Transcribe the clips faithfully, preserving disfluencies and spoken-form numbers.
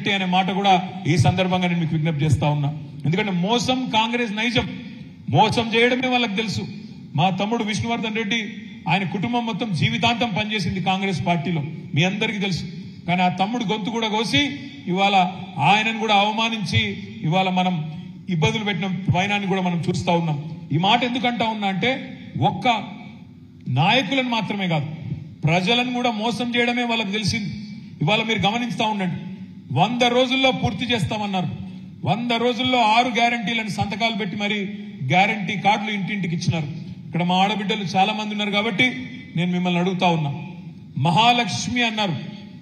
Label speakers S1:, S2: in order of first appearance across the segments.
S1: పెట్టే అనే మాట కూడా ఈ సందర్భంగా నేను మీకు విజ్ఞప్తి చేస్తా ఉన్నా. ఎందుకంటే మోసం కాంగ్రెస్ నైజం, మోసం చేయడమే వాళ్ళకి తెలుసు. మా తమ్ముడు విష్ణువర్ధన్ రెడ్డి ఆయన కుటుంబం మొత్తం జీవితాంతం పనిచేసింది కాంగ్రెస్ పార్టీలో, మీ అందరికీ తెలుసు. కానీ ఆ తమ్ముడు గొంతు కూడా కోసి ఇవాళ ఆయనను కూడా అవమానించి ఇవాళ మనం ఇబ్బందులు పెట్టిన వైనాన్ని కూడా మనం చూస్తా ఉన్నాం. ఈ మాట ఎందుకంటా ఉన్నా అంటే ఒక్క నాయకులను మాత్రమే కాదు, ప్రజలను కూడా మోసం చేయడమే వాళ్ళకి తెలిసింది. ఇవాళ మీరు గమనిస్తా ఉండండి, వంద రోజుల్లో పూర్తి చేస్తామన్నారు. వంద రోజుల్లో ఆరు గ్యారంటీలను సంతకాలు పెట్టి మరి గ్యారంటీ కార్డులు ఇంటింటికి ఇచ్చినారు. ఇక్కడ మా ఆడబిడ్డలు చాలా మంది ఉన్నారు కాబట్టి నేను మిమ్మల్ని అడుగుతా ఉన్నా. మహాలక్ష్మి అన్నారు,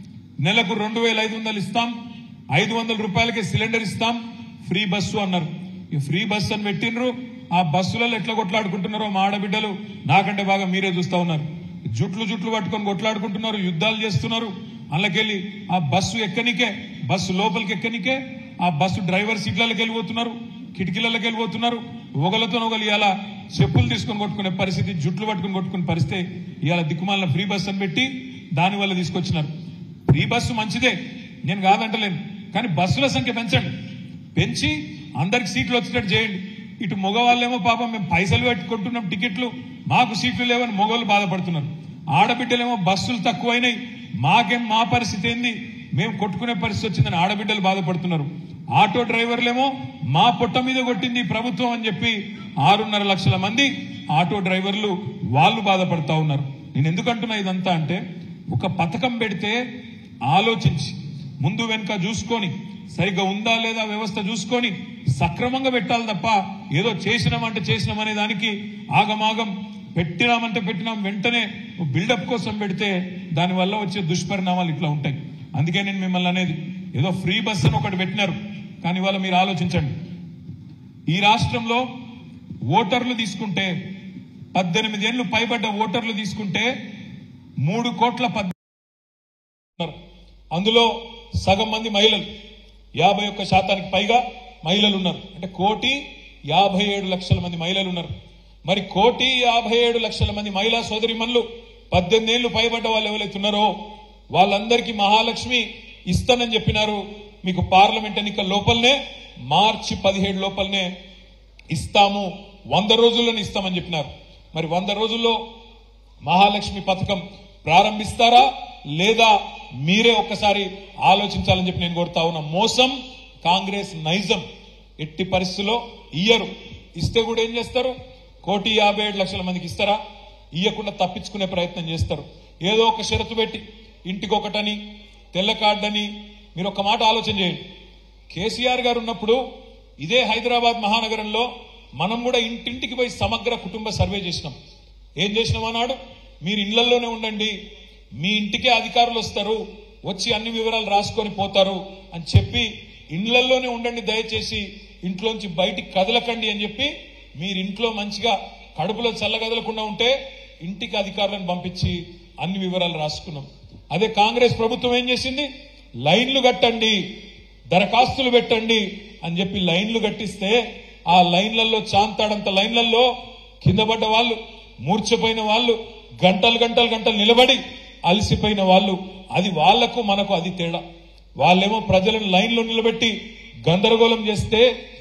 S1: నెలకు రెండు వేల ఐదు వందలు ఇస్తాం, ఐదు వందల రూపాయలకే సిలిండర్ ఇస్తాం, ఫ్రీ బస్సు అన్నారు. ఈ ఫ్రీ బస్సు అని పెట్టినరు, ఆ బస్సులలో ఎట్లా కొట్లాడుకుంటున్నారో మా ఆడబిడ్డలు నాకంటే బాగా మీరే చూస్తా ఉన్నారు. జుట్లు జుట్లు పట్టుకొని కొట్లాడుకుంటున్నారు, యుద్ధాలు చేస్తున్నారు. అందులోకెళ్ళి ఆ బస్సు ఎక్కనికే, బస్సు లోపలికి ఎక్కనికే ఆ బస్సు డ్రైవర్ సీట్లకి వెళ్ళిపోతున్నారు, కిటికీలకి వెళ్ళిపోతున్నారు. ఒకలతో ఒకరు ఇవాళ చెప్పులు తీసుకొని కొట్టుకునే పరిస్థితి, జుట్లు పట్టుకుని కొట్టుకునే పరిస్థితి. ఇవాళ దిక్కుమాలిన ఫ్రీ బస్సు అని పెట్టి దానివల్ల తీసుకొచ్చినారు. ఫ్రీ బస్సు మంచిదే, నేను కాదంటలేను, కానీ బస్సుల సంఖ్య పెంచండి, పెంచి అందరికి సీట్లు వచ్చేటట్టు చేయండి. ఇటు మగవాళ్ళేమో పాపం మేము పైసలు పెట్టుకుంటున్నాం టికెట్లు, మాకు సీట్లు లేవని మగవాళ్ళు బాధపడుతున్నారు. ఆడబిడ్డలేమో బస్సులు తక్కువైనాయి, మాకేం మా పరిస్థితి ఏంది, మేము కొట్టుకునే పరిస్థితి వచ్చిందని ఆడబిడ్డలు బాధపడుతున్నారు. ఆటో డ్రైవర్లేమో మా పొట్ట మీద కొట్టింది ప్రభుత్వం అని చెప్పి ఆరున్నర లక్షల మంది ఆటో డ్రైవర్లు వాళ్ళు బాధపడతా ఉన్నారు. నేను ఎందుకంటున్నా ఇదంతా అంటే, ఒక పథకం పెడితే ఆలోచించి ముందు వెనుక చూసుకొని సరిగ్గా ఉందా లేదా వ్యవస్థ చూసుకొని సక్రమంగా పెట్టాలి తప్ప ఏదో చేసినామంటే చేసినామనే దానికి ఆగమాగం పెట్టినామంటే పెట్టినాం వెంటనే బిల్డప్ కోసం పెడితే దానివల్ల వచ్చే దుష్పరిణామాలు ఇట్లా ఉంటాయి. అందుకే నేను మిమ్మల్ని అనేది, ఏదో ఫ్రీ బస్ అని ఒకటి పెట్టినారు, కానీ ఇవాళ మీరు ఆలోచించండి, ఈ రాష్ట్రంలో ఓటర్లు తీసుకుంటే పద్దెనిమిది ఏళ్లు పైబడ్డ ఓటర్లు తీసుకుంటే మూడు కోట్ల పద్దెనిమిది, అందులో సగం మంది మహిళలు, యాభై ఒక్క శాతానికి పైగా మహిళలు ఉన్నారు. అంటే కోటి యాభై ఏడు లక్షల మంది మహిళలు ఉన్నారు. మరి కోటి యాభై ఏడు లక్షల మంది మహిళా సోదరిమణులు పద్దెనిమిది ఏళ్లు పైబడ్డ వాళ్ళు ఎవరైతున్నారో వాళ్ళందరికీ మహాలక్ష్మి ఇస్తానని చెప్పినారు. మీకు పార్లమెంట్ ఎన్నికల లోపలనే మార్చి పదిహేడు లోపలనే ఇస్తాము, వంద రోజుల్లోనే ఇస్తామని చెప్పినారు. మరి వంద రోజుల్లో మహాలక్ష్మి పథకం ప్రారంభిస్తారా లేదా మీరే ఒక్కసారి ఆలోచించాలని చెప్పి నేను కోరుతా ఉన్నా. మోసం కాంగ్రెస్ నైజం, ఎట్టి పరిస్థితుల్లో ఇయ్యరు. ఇస్తే కూడా ఏం చేస్తారు, కోటి యాభై ఏడు లక్షల మందికి ఇస్తారా, ఇయ్యకుండా తప్పించుకునే ప్రయత్నం చేస్తారు. ఏదో ఒక షరతు పెట్టి ఇంటికి ఒకటని తెల్ల కార్డని. మీరు ఒక మాట ఆలోచన చేయండి, కేసీఆర్ గారు ఉన్నప్పుడు ఇదే హైదరాబాద్ మహానగరంలో మనం కూడా ఇంటింటికి పోయి సమగ్ర కుటుంబ సర్వే చేసినాం. ఏం చేసినాం అన్నాడు, మీరు ఇళ్లలోనే ఉండండి, మీ ఇంటికే అధికారులు వస్తారు, వచ్చి అన్ని వివరాలు రాసుకొని పోతారు అని చెప్పి ఇళ్లలోనే ఉండండి, దయచేసి ఇంట్లోంచి బయటికి కదలకండి అని చెప్పి మీరు ఇంట్లో మంచిగా కడుపులో చల్లగదలకుండా ఉంటే ఇంటికి అధికారులను పంపించి అన్ని వివరాలు రాసుకున్నాం. అదే కాంగ్రెస్ ప్రభుత్వం ఏం చేసింది, లైన్లు కట్టండి, దరఖాస్తులు పెట్టండి అని చెప్పి లైన్లు కట్టిస్తే ఆ లైన్లలో చాంతాడంత లైన్లలో కింద పడ్డ వాళ్ళు, మూర్ఛపోయిన వాళ్ళు, గంటలు గంటలు గంటలు నిలబడి అలసిపోయిన వాళ్ళు. అది వాళ్లకు మనకు అది తేడా. వాళ్ళేమో ప్రజలను లైన్లో నిలబెట్టి గందరగోళం చేస్తే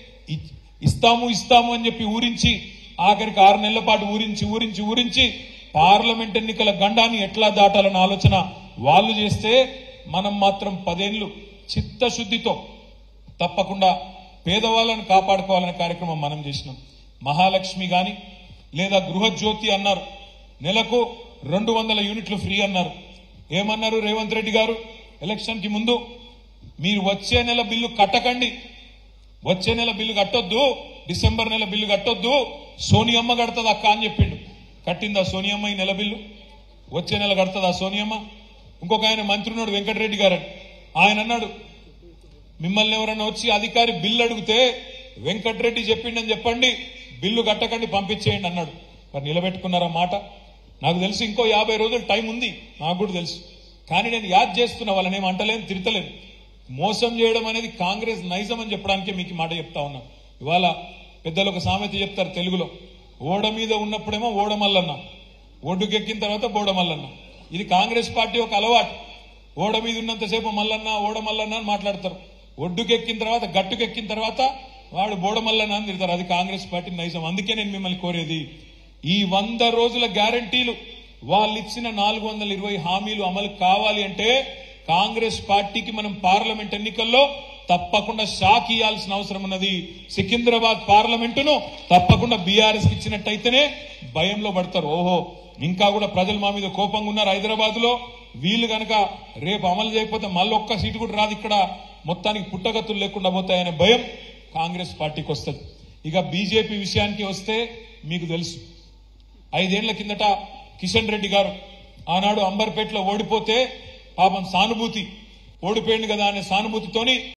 S1: ఇస్తాము ఇస్తాము అని చెప్పి ఊరించి ఆఖరికి ఆరు నెలల పాటు ఊరించి ఊరించి ఊరించి పార్లమెంట్ ఎన్నికల గండాన్ని ఎట్లా దాటాలన్న ఆలోచన వాళ్ళు చేస్తే మనం మాత్రం పదేళ్లు చిత్తశుద్ధితో తప్పకుండా పేదవాళ్ళను కాపాడుకోవాలనే కార్యక్రమం మనం చేసినాం. మహాలక్ష్మి గాని లేదా గృహజ్యోతి అన్నారు, నెలకు రెండు వందల యూనిట్లు ఫ్రీ అన్నారు. ఏమన్నారు రేవంత్ రెడ్డి గారు ఎలక్షన్ కి ముందు, మీరు వచ్చే నెల బిల్లు కట్టకండి, వచ్చే నెల బిల్లు కట్టొద్దు, డిసెంబర్ నెల బిల్లు కట్టొద్దు, సోనియమ్మ కడుతుంది అక్క అని చెప్పిండు. కట్టిందా సోనియమ్మ ఈ నెల బిల్లు? వచ్చే నెల కడుతుందా సోనియమ్మ? ఇంకొక ఆయన మంత్రినోడు వెంకటరెడ్డి గారు, ఆయన అన్నాడు, మిమ్మల్ని ఎవరన్నా వచ్చి అధికారి బిల్లు అడిగితే వెంకటరెడ్డి చెప్పిండని చెప్పండి, బిల్లు కట్టకండి పంపించేయండి అన్నాడు. మరి నిలబెట్టుకున్నారా మాట? నాకు తెలుసు ఇంకో యాభై రోజులు టైం ఉంది, నాకు కూడా తెలుసు. కానీ నేను యాద్ చేస్తున్నా, వాళ్ళని ఏం అంటలేను, తిడతలేను. మోసం చేయడం అనేది కాంగ్రెస్ నైజం అని చెప్పడానికే మీకు మాట చెప్తా ఉన్నా. ఇవాళ పెద్దలు ఒక సామెత చెప్తారు తెలుగులో, ఓడ మీద ఉన్నప్పుడేమో ఓడమల్లన్న, ఒడ్డుకెక్కిన తర్వాత బోడమల్లన్న. ఇది కాంగ్రెస్ పార్టీ ఒక అలవాటు. ఓడ మీద ఉన్నంతసేపు మల్లన్న ఓడ మల్లన్న అని మాట్లాడతారు. ఒడ్డుకెక్కిన తర్వాత గట్టుకెక్కిన తర్వాత వాడు బోడమల్లన అని తిడతారు. అది కాంగ్రెస్ పార్టీ నైజం. అందుకే నేను మిమ్మల్ని కోరేది, ఈ వంద రోజుల గ్యారంటీలు, వాళ్ళు ఇచ్చిన నాలుగు వందల ఇరవై హామీలు అమలు కావాలి అంటే కాంగ్రెస్ పార్టీకి మనం పార్లమెంట్ ఎన్నికల్లో తప్పకుండా షాక్ ఇవ్వాల్సిన అవసరం ఉన్నది. సికింద్రాబాద్ పార్లమెంటును తప్పకుండా బీఆర్ఎస్ కి ఇచ్చినట్టయితేనే భయంలో పడతారు. ఓహో, ఇంకా కూడా ప్రజలు మా మీద కోపంగా ఉన్నారు హైదరాబాద్ లో, వీళ్ళు గనక రేపు అమలు చేయకపోతే మళ్ళీ ఒక్క సీటు కూడా రాదు, ఇక్కడ మొత్తానికి పుట్టగతులు లేకుండా పోతాయనే భయం కాంగ్రెస్ పార్టీకి వస్తుంది. ఇక బీజేపీ విషయానికి వస్తే మీకు తెలుసు, ఐదేళ్ల కిందట కిషన్ రెడ్డి గారు ఆనాడు అంబర్పేటలో ఓడిపోతే పాపం సానుభూతి, ఓడిపోయింది కదా అనే సానుభూతితోని